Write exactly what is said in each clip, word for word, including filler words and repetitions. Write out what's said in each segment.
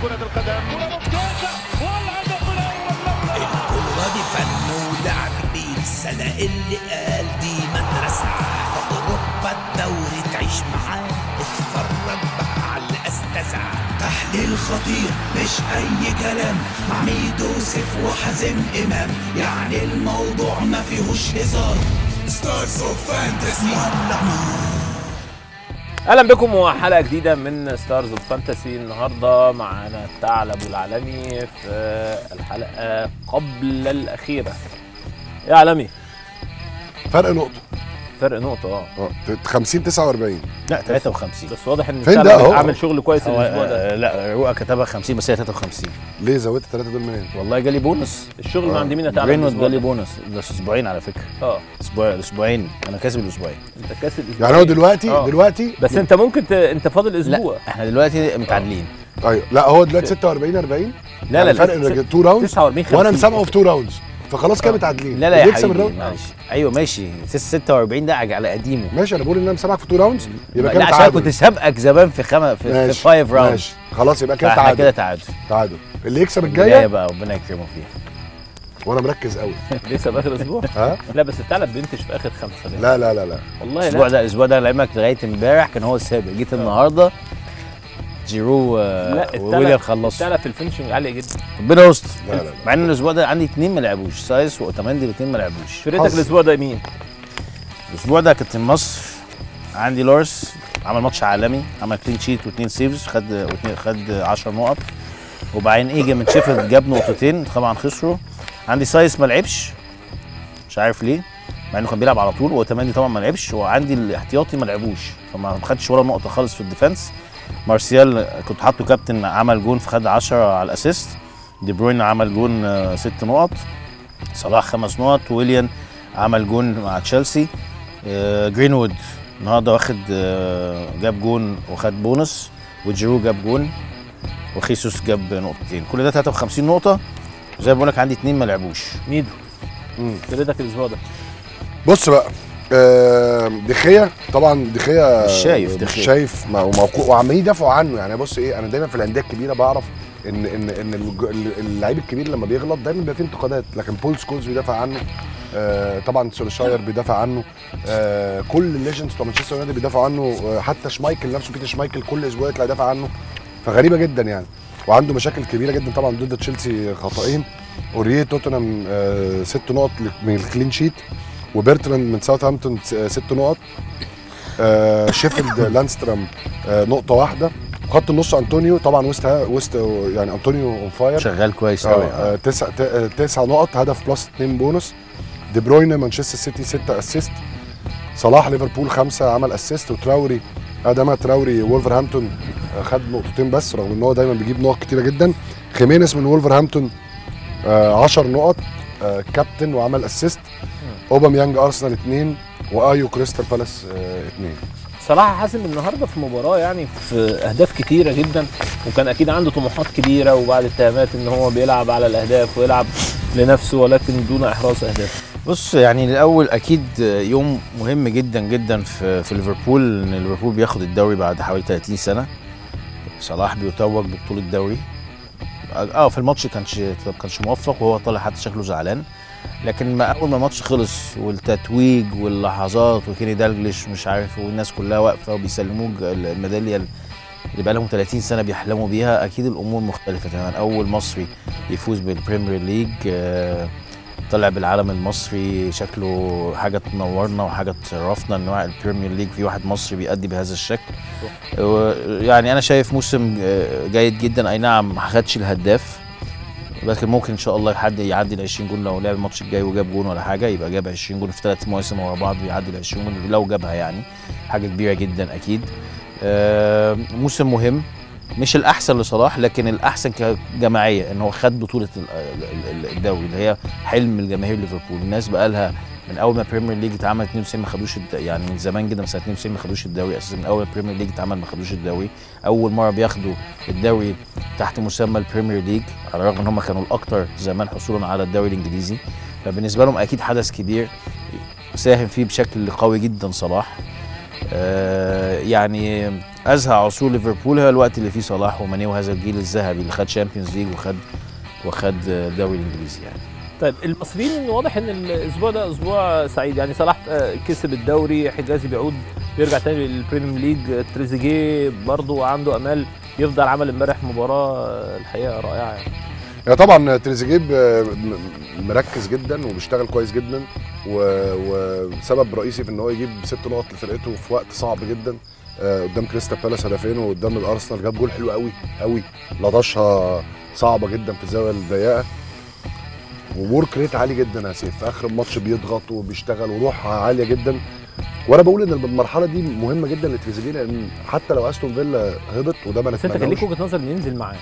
كرة القدم. كرة ممتازة والهدف الأول. الكورة دي فن ولعب كبير، السنة اللي قال دي مدرسة. في أوروبا الدوري تعيش معاه، اتفرج بقى على الأستاذة. تحليل خطير مش أي كلام، مع ميدو سيف وحازم إمام، يعني الموضوع ما فيهوش هزار. ستارز اوف فانتسي. اهلا بكم وحلقه جديده من ستارز اوف فانتسي. النهارده معانا الثعلب العالمي في الحلقه قبل الاخيره. يا عالمي فرق نقطة فرق نقطه اه اه خمسين تسعة وأربعين. لا ثلاثة وخمسين. بس واضح ان فين ده الثعلب اهو؟ عامل شغل كويس الاسبوع ده. آه لا رؤى كتبها خمسين بس هي ثلاثة وخمسين. ليه زودت الثلاثة دول منين؟ والله جالي بونص. الشغل ما عند مين يا ثعلب جرينوود الأسبوع جالي ده؟ بونص ده اسبوعين على فكره. اه اسبوع اسبوعين انا كاسب الاسبوعين. انت كاسب اسبوع يعني هو دلوقتي آه. دلوقتي بس انت ممكن ت... انت فاضل اسبوع. لا احنا دلوقتي متعادلين. ايوه لا هو دلوقتي ستة وأربعين أربعين. لا لا فرق لا تو راوندز تسعة وأربعين خمسين. وانا مسامعه في تو راوندز، فخلاص كده متعادلين. لا لا يا اللي يكسب حبيبي الراوند معلش. ايوه ماشي ستة وأربعين ده على قديمه. ماشي. انا بقول ان انا مسامعك في تو راوندز يبقى لا كده عشان تعادل. كنت سابقك زمان في خمس في, في ماشي. فايف راوندز. ماشي خلاص يبقى كده فاحنا كده تعادل. تعادل. تعادل اللي يكسب الجايه الجايه. بقى ربنا يكرمه فيها. وانا مركز قوي. لسه في اخر اسبوع. ها لا بس الثعلب بينتش في اخر خمسه. لا لا لا لا والله الاسبوع لا. ده الاسبوع ده لعلمك لغايه امبارح كان هو السابق، جيت النهارده جيرو لا وويليام خلصوا. الثعلب في الفينشنج عالي جدا. ربنا يستر. لا لا لا. مع ان الاسبوع ده عندي اثنين ما لعبوش، سايس واوتاماندي الاثنين ما لعبوش. فرقتك حظ. الاسبوع ده مين؟ الاسبوع ده كابتن مصر عندي لورس عمل ماتش عالمي، عمل كلين شيت واثنين سيفز، خد واتنين خد عشر نقط. وبعدين ايجا من شيفيلد جاب نقطتين طبعا خسروا. عندي سايس ما لعبش مش عارف ليه، مع انه كان بيلعب على طول، واوتاماندي طبعا ما لعبش، وعندي الاحتياطي ما لعبوش فما خدش ولا نقطه خالص في الديفنس. مارسيال كنت حاطه كابتن عمل جون فخد عشرة على الاسيست. دي بروين عمل جون آه، ست نقط. صلاح خمس نقط. ويليان عمل جون مع تشيلسي. آه، جرينوود النهارده واخد آه، جاب جون وخد بونص. وجيرو جاب جون وخيسوس جاب نقطتين. كل ده ثلاثة وخمسين نقطه. زي ما بقول لك عندي اثنين ما لعبوش. ميدو مم. فرقتك الاسبوع ده. بص بقى آه، دخية طبعا. دخية مش شايف مش دخية. شايف ما- وموقوع وعمالين يدافعوا عنه. يعني بص ايه، انا دايما في الانديه الكبيره بعرف ان ان ان الج- اللعيب الكبير لما بيغلط دايما بيبقى فيه انتقادات، لكن بول سكولز بيدافع عنه. آه طبعا سولشاير بيدافع عنه. آه كل الليجندز بتوع مانشستر يونايتد بيدافعوا عنه. آه حتى شمايكل نفسه بيتر شمايكل كل اسبوع يطلع يدافع عنه. فغريبه جدا يعني. وعنده مشاكل كبيره جدا طبعا ضد تشيلسي خطأين. اوريه توتنهام آه ست نقط من الكلين شيت، وبرتراند من ساوثهامبتون ست نقط. آه شيفيلد لانسترام آه نقطة واحدة. خط النص انطونيو طبعا وسط وسط يعني انطونيو اون فاير شغال كويس قوي. آه تسع ت- تسع نقط، هدف بلس اتنين بونص. دي بروين مانشستر سيتي ستة اسيست. صلاح ليفربول خمسة عمل اسيست. وتراوري ادم تراوري وولفرهامبتون آه خد نقطتين بس، رغم ان هو دايما بيجيب نقط كتيرة جدا. خيمينيز من وولفرهامبتون آه عشر نقط آه كابتن وعمل اسيست. اوباميانج ارسنال اتنين، وايو كريستال بالاس اه اتنين. صلاح حاسم النهارده في مباراه يعني في اهداف كتيره جدا، وكان اكيد عنده طموحات كبيره وبعد اتهامات ان هو بيلعب على الاهداف ويلعب لنفسه ولكن دون احراز اهداف. بص يعني الاول اكيد يوم مهم جدا جدا في في ليفربول، ان ليفربول بياخد الدوري بعد حوالي ثلاثين سنه. صلاح بيتوج ببطوله الدوري. اه في الماتش كانش كانش موفق وهو طالع حتى شكله زعلان، لكن ما اول ما الماتش خلص والتتويج واللحظات وكيني دالجليش مش عارف والناس كلها واقفه وبيسلموه الميداليه اللي بقى لهم ثلاثين سنه بيحلموا بيها، اكيد الامور مختلفه تماما. اول مصري يفوز بالبريمير ليج، آه طلع بالعلم المصري، شكله حاجه تنورنا وحاجه تشرفنا ان البريمير ليج في واحد مصري بيأدي بهذا الشكل. يعني انا شايف موسم جيد جدا. اي نعم ما خدش الهداف، لكن ممكن ان شاء الله حد يعدي ال عشرين جون لو لعب الماتش الجاي وجاب جون ولا حاجه، يبقى جاب عشرين جون في ثلاث مواسم ورا بعض ويعدي ال عشرين جون لو جابها، يعني حاجه كبيره جدا اكيد. آه موسم مهم، مش الاحسن لصلاح لكن الاحسن كجماعيه، ان هو خد بطوله الدوري اللي هي حلم الجماهير ليفربول. الناس بقى لها من اول ما البريمير ليج اتعمل اتنين وتسعين ما خدوش، يعني من زمان جدا من سنه اتنين وتسعين ما خدوش الدوري اساسا. من اول ما البريمير ليج اتعمل ما خدوش الدوري. اول مره بياخدوا الدوري تحت مسمى البريمير ليج، على الرغم ان هم كانوا الاكثر زمان حصولا على الدوري الانجليزي. فبالنسبه لهم اكيد حدث كبير ساهم فيه بشكل قوي جدا صلاح. آه يعني ازهى عصور ليفربول هو الوقت اللي فيه صلاح وماني وهذا الجيل الذهبي اللي خد شامبيونز ليج وخد وخد الدوري الانجليزي يعني. طيب المصريين واضح ان الاسبوع ده اسبوع سعيد، يعني صلاح كسب الدوري، حجازي بيعود بيرجع تاني للبريمير ليج، تريزيجيه برضه عنده امال يفضل، عمل امبارح مباراه الحقيقه رائعه يعني. يعني طبعا تريزيجيه مركز جدا وبيشتغل كويس جدا، وسبب رئيسي في ان هو يجيب ست نقط لفرقته في وقت صعب جدا قدام كريستال بالاس هدفين، وقدام الارسنال جاب جول حلو قوي قوي، لطشها صعبه جدا في الزاويه الضيقه، وورك ريت عالي جدا يا سيف، في اخر الماتش بيضغط وبيشتغل وروح عاليه جدا. وانا بقول ان المرحله دي مهمه جدا لتريزيجيه، لان حتى لو استون فيلا هبط وده ما بس انت كان ليك وجهه نظر ان ينزل معاه؟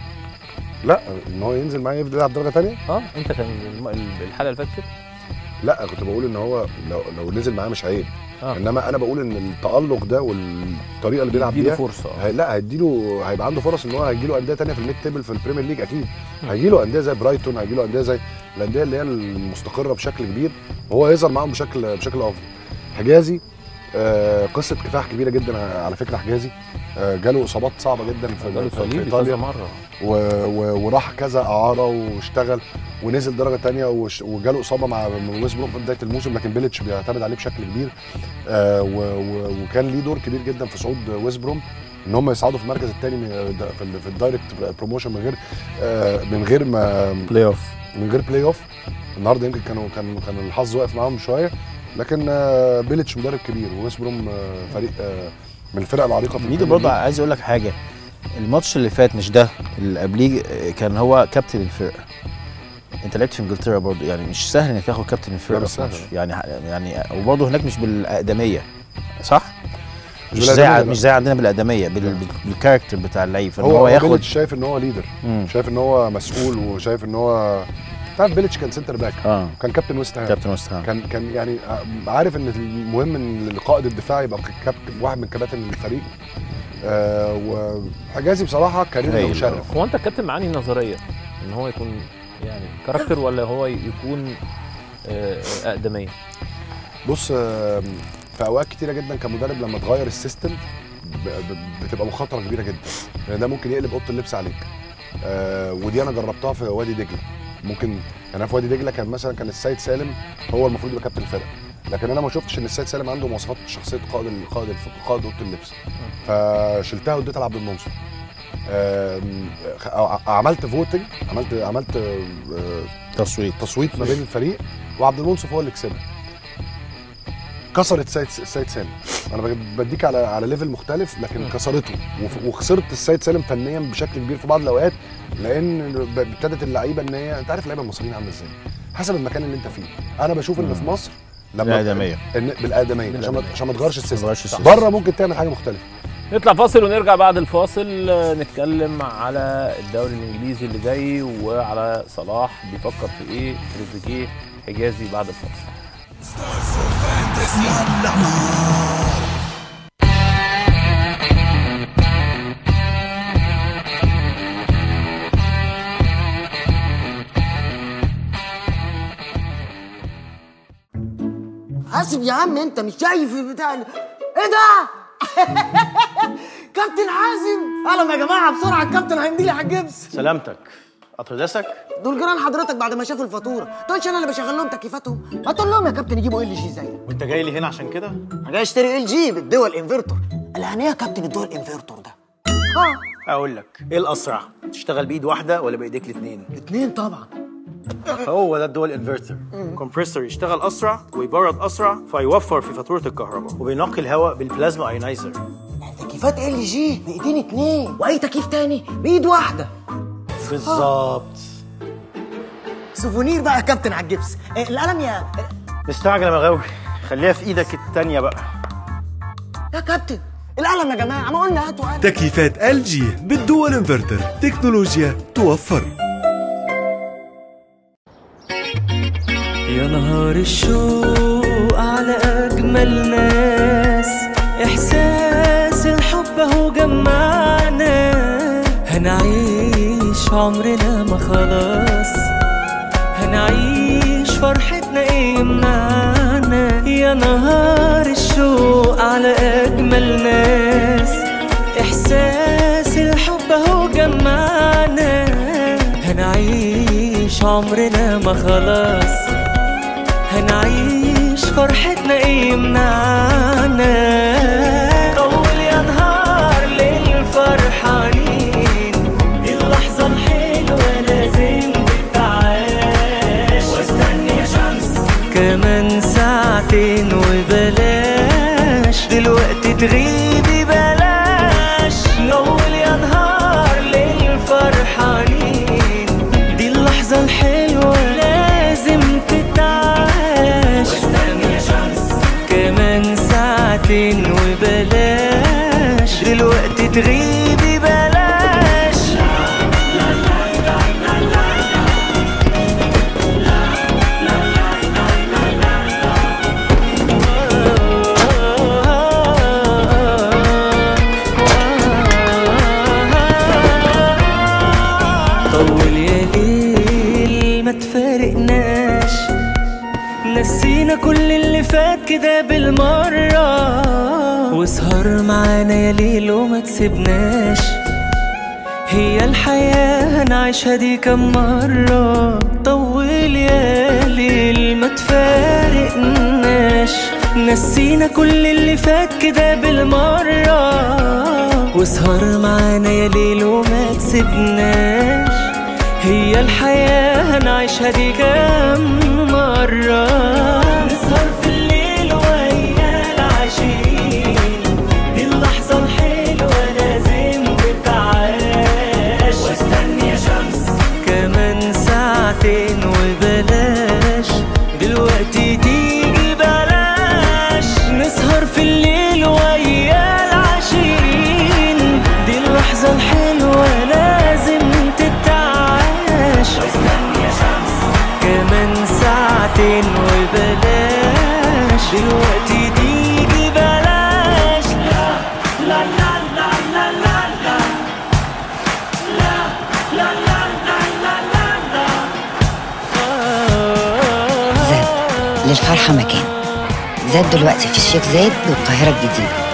لا، ان هو ينزل معاه يلعب درجه ثانيه؟ اه انت كان الحلقه اللي فاتت كده؟ لا، كنت بقول ان هو لو لو نزل معاه مش عيب. آه. انما انا بقول ان التالق ده والطريقه اللي بيلعب بيها فرصه. هي لا هيديله، هيبقى عنده فرص ان هو هيجي له انديه ثانيه في الميد تيبل في البريمير ليج اكيد. هيجي له انديه زي برايتون، هيجي له انديه زي الانديه اللي هي المستقره بشكل كبير، وهو يظهر معاهم بشكل بشكل افضل. حجازي آه قصه كفاح كبيره جدا على فكره. حجازي آه جاله اصابات صعبه جدا في, في ايطاليا مره، وراح كذا اعاره واشتغل ونزل درجه ثانيه، وجاله اصابه مع ويست بروم في بدايه الموسم، لكن بيليتش بيعتمد عليه بشكل كبير. آه وكان ليه دور كبير جدا في صعود ويست بروم، ان هم يصعدوا في المركز الثاني في, في الدايركت بروموشن من غير آه من غير ما بلاي اوف من غير بلاي اوف. النهارده يمكن كانوا كان كان الحظ واقف معاهم شويه، لكن بيليتش مدرب كبير، وويست بروم فريق من الفرق العريقه في ميدو. برضه عايز اقول لك حاجه، الماتش اللي فات مش ده اللي قبليه كان هو كابتن الفرقه. انت لعبت في انجلترا برضه، يعني مش سهل انك تاخد كابتن الفرقه في ماتش يعني يعني وبرضه هناك مش بالاقدميه، صح؟ مش زي مش زي عندنا بالاقدميه، بالكاركتر بتاع اللعيب، فان هو, هو ياخد. بيليتش شايف ان هو ليدر، مم. شايف ان هو مسؤول، وشايف ان هو تعرف بيليتش كان سنتر باك، آه. كان كابتن ويست هام، كابتن ويست هام كان كان يعني عارف ان المهم ان القائد الدفاعي يبقى كابتن، واحد من كباتن الفريق. آه وحجازي بصراحه كريم وشرف. هو انت الكابتن معاني نظريه ان هو يكون يعني كاركتر، ولا هو يكون آه اقدميه؟ بص، آه في اوقات كتيره جدا كمدرب لما تغير السيستم بتبقى مخاطره كبيره جدا، لان ده ممكن يقلب اوضه اللبس عليك. آه ودي انا جربتها في وادي دجله. ممكن يعني انا في وادي دجله كان مثلا كان السيد سالم هو المفروض يبقى كابتن الفرقه، لكن انا ما شفتش ان السيد سالم عنده مواصفات شخصيه قائد القائد قائد اوضه اللبس، فشلتها واديتها لعبد المنصور. عملت فوتنج، عملت عملت تصويت تصويت ما بين الفريق، وعبد المنصور هو اللي كسبها. كسرت السيد السيد سالم. انا بديك على على ليفل مختلف، لكن كسرته، وخسرت السيد سالم فنيا بشكل كبير في بعض الاوقات، لان ابتدت اللعيبه ان هي، انت عارف اللعيبه المصريين عامله ازاي، حسب المكان اللي انت فيه. انا بشوف ان في مصر لما بالادميه بالادميه عشان عشان ما تغيرش السيستم. بره ممكن تعمل حاجه مختلفه. نطلع فاصل ونرجع بعد الفاصل نتكلم على الدوري الانجليزي اللي جاي، وعلى صلاح بيفكر في ايه، تريزيجيه، حجازي بعد الفاصل. حاسب يا عم، انت مش شايف بتاع ايه ده؟ كابتن حازم، اهلا يا جماعه، بسرعه الكابتن هيمديلي على الجبس. سلامتك. قطر دسك؟ دول جيران حضرتك بعد ما شافوا الفاتوره، تقولش انا اللي بشغل لهم تكييفاتهم؟ ما تقول لهم يا كابتن يجيبوا ال جي زيك. وانت جاي لي هنا عشان كده؟ انا جاي اشتري ال جي بالدول انفرتور. يعني ايه يا كابتن الدول انفرتور ده؟ اه اقول لك، ايه الاسرع؟ تشتغل بايد واحده ولا بايديك الاثنين؟ الاثنين طبعا. هو ده الدول انفرتر، كومبريسور يشتغل اسرع ويبرد اسرع، فيوفر في فاتوره الكهرباء، وبينقي الهواء بالبلازما ايونايزر. تكييفات ال جي بايدين اتنين، واي تكييف تاني بايد واحده. بالظبط. سوفونير بقى يا كابتن على الجبس. إيه القلم يا مستعجل يا مغاوي، خليها في ايدك التانيه بقى يا كابتن. القلم يا جماعه، ما قلنا هاتوا قلم. تكييفات ال جي بالدول انفرتر، تكنولوجيا توفر. يا نهار الشوق على أجمل ناس، إحساس الحب أهو جمعنا، هنعيش عمرنا ما خلاص، هنعيش فرحتنا إيه يمنعنا. يا نهار الشوق على أجمل ناس، اهو جمعنا، هنعيش عمرنا ما خلاص، هنعيش فرحتنا ايه يمنعنا. طول يا نهار للفرحانين، دي اللحظة الحلوة لازم تتعاش. واستني يا شمس كمان ساعتين وبلاش دلوقتي تغيبي بلاش. نول يا نهار للفرحانين، دي اللحظة الحلوة لازم تتعاش. واستني يا شمس كمان ساعتين وبلاش دلوقتي تغيبي بلاش. لا لا لا لا لا لا طول يا ليل ما تفارقناش، نسينا كل اللي فات كده بالمرة، واسهر معانا يا ليل وما تسيبناش. هي الحياة هنعيشها دي كم مرة، طول يا ليل ما تفارقناش، نسينا كل اللي فات كده بالمرة، واسهر معانا يا ليل وما تسيبناش. هي الحياة هنعيشها دي كم مرة، نسهر في الليل ويا العاشقين، دي اللحظة الحلوة لازم تتعاش. واستني يا شمس كمان ساعتين وبلاش دلوقتي تيجي بلاش. نسهر في الليل ويا العاشقين، دي اللحظة الحلوة لازم تتعاش. واستني يا شمس كمان ساعتين وبلاش دلوقتي تيجي بلاش. لا لا لا لا لا لا لا لا لا لا لا لا. زاد للفرحة مكان، زاد دلوقتي في الشيخ زايد والقاهرة الجديدة.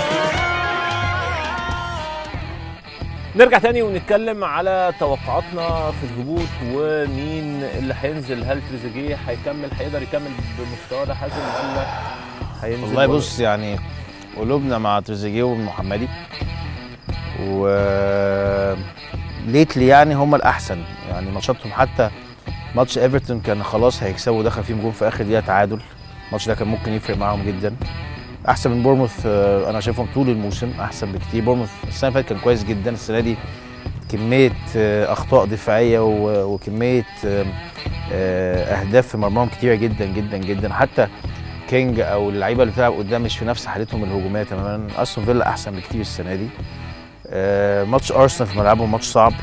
نرجع تاني ونتكلم على توقعاتنا في الهبوط ومين اللي هينزل. هل تريزيجيه هيكمل، هيقدر يكمل بالمستوى ده حازم ولا هينزل؟ والله بص يعني قلوبنا مع تريزيجيه والمحمدي، و ليتلي يعني هم الاحسن، يعني ماتشاتهم حتى ماتش ايفرتون كان خلاص هيكسبوا، دخل فيهم جون في اخر دقيقه تعادل، الماتش ده كان ممكن يفرق معاهم جدا. احسن من بورموث، انا شايفهم طول الموسم احسن بكتير. بورموث السنه اللي فاتت كان كويس جدا، السنه دي كميه اخطاء دفاعيه وكميه اهداف في مرماهم كتيره جدا جدا جدا. حتى كينج او اللعيبه اللي بتلعب قدام مش في نفس حالتهم الهجوميه تماما. استون فيلا احسن بكتير السنه دي. ماتش ارسنال في ملعبهم ماتش صعب،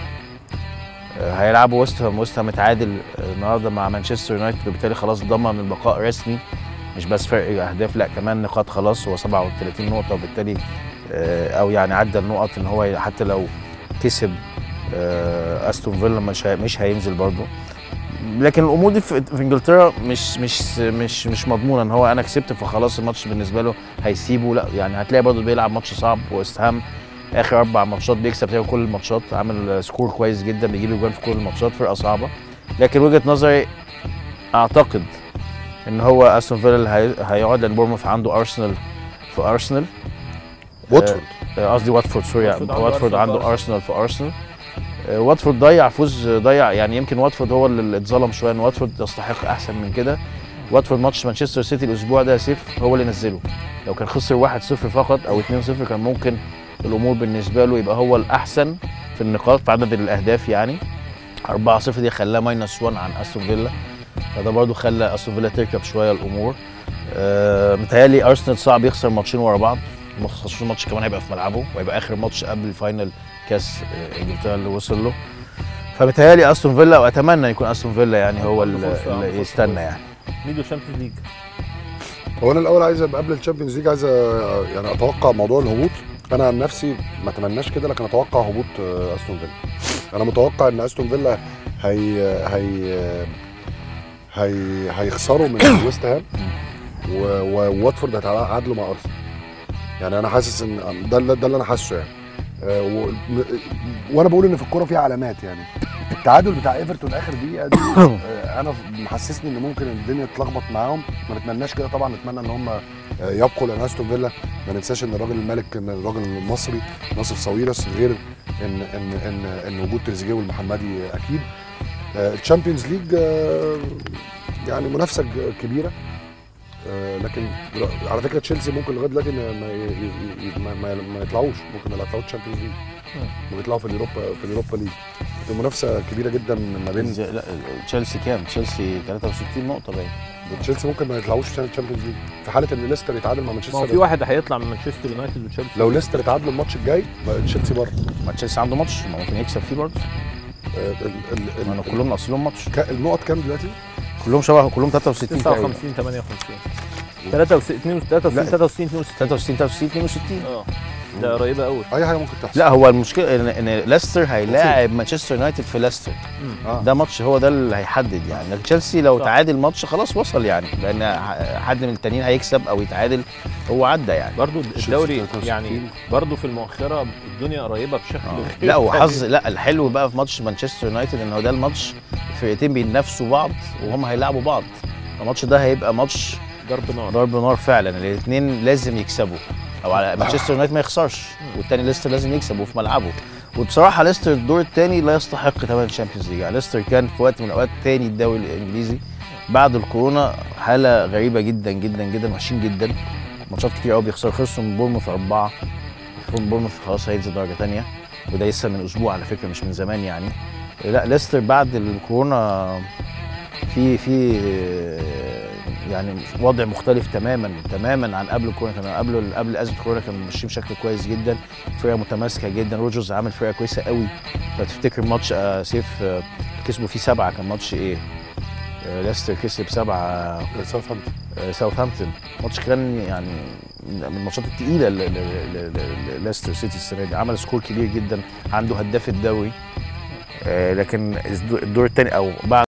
هيلعبوا ويست هام، ويست هام متعادل النهارده مع مانشستر يونايتد، وبالتالي خلاص ضمن البقاء رسمي، مش بس فرق اهداف لا كمان نقاط. خلاص هو سبعة وثلاثين نقطه، وبالتالي او يعني عدى النقط ان هو حتى لو كسب استون فيلا مش مش هينزل برضه. لكن الامور دي في انجلترا مش مش مش مش مضمونه ان هو انا كسبت فخلاص الماتش بالنسبه له هيسيبه، لا يعني هتلاقي برضه بيلعب ماتش صعب. ويست هام اخر اربع ماتشات بيكسب تقريبا كل الماتشات، عامل سكور كويس جدا، بيجيب له جوان في كل الماتشات، فرقه صعبه. لكن وجهه نظري اعتقد ان هو استون فيلا هيقعد، لان بورموث عنده ارسنال في ارسنال، واتفورد قصدي واتفورد سوري، واتفورد عنده ارسنال في ارسنال. واتفورد ضيع فوز ضيع، يعني يمكن واتفورد هو اللي اتظلم شويه، ان واتفورد يستحق احسن من كده. واتفورد ماتش مانشستر سيتي الاسبوع ده سيف هو اللي نزله، لو كان خسر واحد صفر فقط او اتنين صفر كان ممكن الامور بالنسبه له يبقى هو الاحسن في النقاط في عدد الاهداف. يعني أربعة صفر دي خلاه ماينس واحد عن استون فيلا، فده برضو خلى استون فيلا تركب شويه الامور. أه متهيألي ارسنال صعب يخسر ماتشين ورا بعض، خصوصا الماتش كمان هيبقى في ملعبه وهيبقى اخر ماتش قبل الفاينل كاس انجلترا اللي وصل له. فمتهيألي استون فيلا، واتمنى يكون استون فيلا يعني هو اللي يستنى. يعني ميدو شامبيونز ليج، هو انا الاول عايز قبل الشامبيونز ليج عايز يعني اتوقع موضوع الهبوط. انا عن نفسي ما اتمناش كده، لكن اتوقع هبوط استون فيلا. انا متوقع ان استون فيلا هي هي هي هيخسروا من ويست هام، وواتفورد هيتعادلوا مع ارسنال. يعني انا حاسس ان ده ده اللي انا حاسه يعني. آه و... وانا بقول ان في الكوره فيها علامات يعني. التعادل بتاع ايفرتون اخر دقيقه دي آه انا محسسني ان ممكن الدنيا تتلخبط معاهم. ما نتمناش كده طبعا، نتمنى ان هم يبقوا لان استون فيلا ما ننساش ان الراجل الملك ان الراجل المصري ناصر صويرس، غير ان ان ان ان وجود تريزيجيه والمحمدي اكيد. الشامبيونز ليج يعني منافسه كبيره، لكن على فكره تشيلسي ممكن لغايه دلوقتي ما ما ما يطلعوش، ممكن ما يطلعوش تشامبيونز ليج، ويطلعوا في اليوروبا في اليوروبا ليج. المنافسه كبيره جدا ما بين لا تشيلسي كام؟ تشيلسي ثلاثة وستين نقطه باين. تشيلسي ممكن ما يطلعوش في الشامبيونز ليج في حاله ان ليستر يتعادل مع مانشستر. ما هو في واحد هيطلع من مانشستر يونايتد وتشيلسي. لو ليستر اتعادلوا الماتش الجاي تشيلسي بره. ما تشيلسي عنده ماتش، ما ممكن يكسب فيه برضه. ما كلهم ناقص لهم ماتش. النقط كام دلوقتي؟ كلهم شبه، كلهم ثلاثة وستين تسعة وخمسين ثمانية وخمسين ثلاثة وستين ثلاثة وستين ثلاثة وستين ثلاثة وستين ثلاثة وستين اثنين وستين. اه ده قريبه قوي. اي حاجه ممكن تحصل. لا هو المشكله ان, إن ليستر هيلاعب مانشستر يونايتد في ليستر. آه. ده ماتش هو ده اللي هيحدد يعني. لكن تشيلسي لو تعادل ماتش خلاص وصل يعني، لان حد من التانيين هيكسب او يتعادل هو عدى يعني. برضو الدوري يعني برضو في المؤخره الدنيا قريبه بشكل آه. لا وحظ، لا الحلو بقى في ماتش مانشستر يونايتد ان هو ده الماتش الفرقتين بينافسوا بعض وهم هيلاعبوا بعض. الماتش ده هيبقى ماتش ضرب نار ضرب نار فعلا. الاثنين لازم يكسبوا، او على مانشستر يونايتد ما يخسرش، والتاني ليستر لازم يكسب وفي ملعبه. وبصراحه ليستر الدور الثاني لا يستحق ثمن الشامبيونز ليج يعني. ليستر كان في وقت من الاوقات ثاني الدوري الانجليزي بعد الكورونا، حاله غريبه جدا جدا جدا، وحشين جدا. ماتشات كتير قوي بيخسروا، خسروا من بورموث اربعه. بورموث خلاص هينزل درجه ثانيه، وده لسه من اسبوع على فكره مش من زمان يعني. لا ليستر بعد الكورونا في في يعني وضع مختلف تماما تماما عن قبل الكورونا. كان قبل قبل ازمه الكورونا كانوا ماشيين بشكل كويس جدا، فرقه متماسكه جدا. روجرز عامل فرقه كويسه قوي. لو تفتكر ماتش آه سيف آه كسبوا فيه سبعه، كان ماتش ايه؟ آه ليستر كسب سبعه ساوثهامبتون. آه ساوثهامبتون ماتش كان يعني من الماتشات الثقيله لليستر سيتي السنه دي. عمل سكور كبير جدا، عنده هداف الدوري. آه لكن الدور الثاني او بعد